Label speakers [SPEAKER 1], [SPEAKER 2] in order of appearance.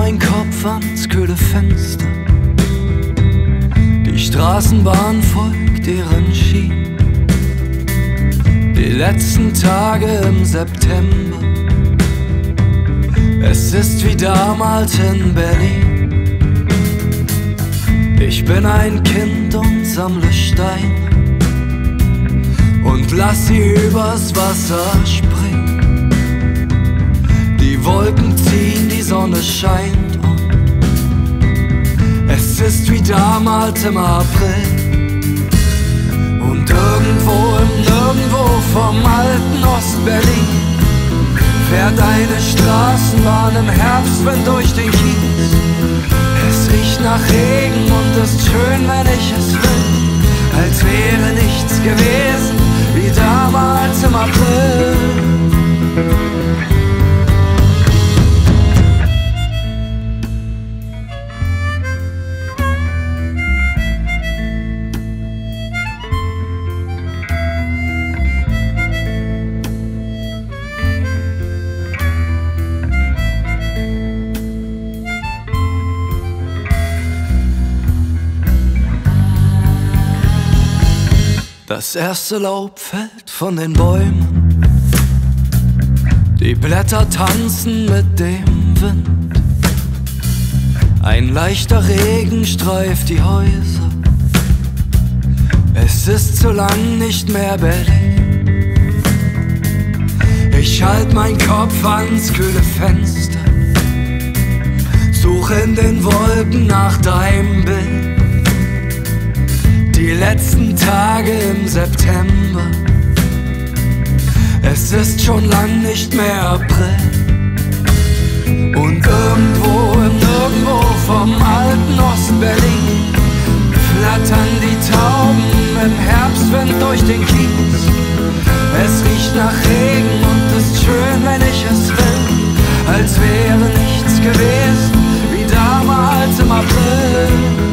[SPEAKER 1] mein Kopf ans kühle Fenster. Die Straßenbahn folgt ihren Schienen. Die letzten Tage im September. Es ist wie damals in Berlin. Ich bin ein Kind und sammle Steine und lass sie übers Wasser springen. Die Wolken ziehen, die Sonne scheint und es ist wie damals im April. Und irgendwo im Nirgendwo vom alten Ostberlin fährt eine Straßenbahn im Herbstwind durch den Kiez. Es riecht nach Regen und ist schön, wenn ich es will, als wäre nichts gewesen, wie damals im April. Das erste Laub fällt von den Bäumen, die Blätter tanzen mit dem Wind. Ein leichter Regen streift die Häuser, es ist zu lang nicht mehr Berlin. Ich halt meinen Kopf ans kühle Fenster, suche in den Wolken nach deinem Bild. Die letzten Tage im September, es ist schon lang nicht mehr April. Und irgendwo im Nirgendwo vom alten Ostberlin flattern die Tauben im Herbstwind durch den Kiez. Es riecht nach Regen und ist schön, wenn ich es will, als wäre nichts gewesen, wie damals im April.